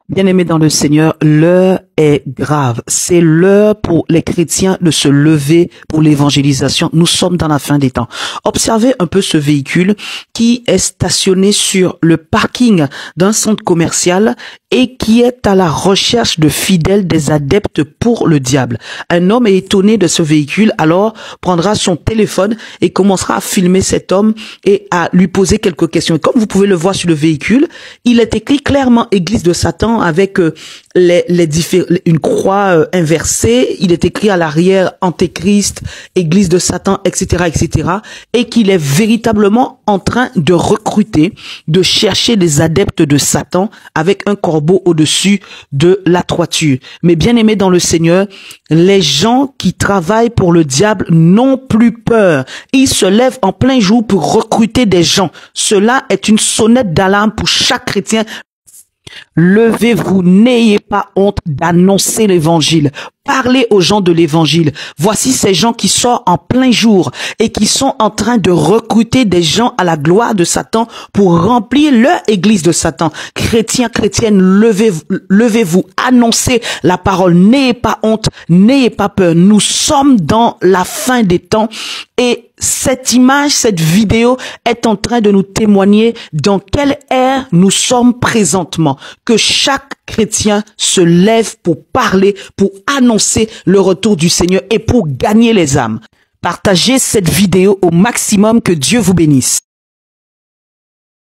Bien-aimés dans le Seigneur, l'heure est grave. C'est l'heure pour les chrétiens de se lever pour l'évangélisation. Nous sommes dans la fin des temps. Observez un peu ce véhicule qui est stationné sur le parking d'un centre commercial et qui est à la recherche de fidèles, des adeptes pour le diable. Un homme est étonné de ce véhicule, alors prendra son téléphone et commencera à filmer cet homme et à lui poser quelques questions. Et comme vous pouvez le voir sur le véhicule, il est écrit clairement Église de Satan avec une croix inversée. Il est écrit à l'arrière Antéchrist, Église de Satan, etc., etc. Et qu'il est véritablement en train de recruter, de chercher des adeptes de Satan avec un corbeau au-dessus de la toiture. Mais bien aimés dans le Seigneur, les gens qui travaillent pour le diable n'ont plus peur. Ils se lèvent en plein jour pour recruter des gens. Cela est une sonnette d'alarme pour chaque chrétien. Levez-vous, n'ayez pas honte d'annoncer l'évangile. Parlez aux gens de l'évangile. Voici ces gens qui sortent en plein jour et qui sont en train de recruter des gens à la gloire de Satan pour remplir leur église de Satan. Chrétiens, chrétiennes, levez-vous, annoncez la parole. N'ayez pas honte, n'ayez pas peur. Nous sommes dans la fin des temps et cette image, cette vidéo est en train de nous témoigner dans quelle ère nous sommes présentement. Que chaque chrétien se lève pour parler, pour annoncer le retour du Seigneur et pour gagner les âmes. Partagez cette vidéo au maximum. Que Dieu vous bénisse.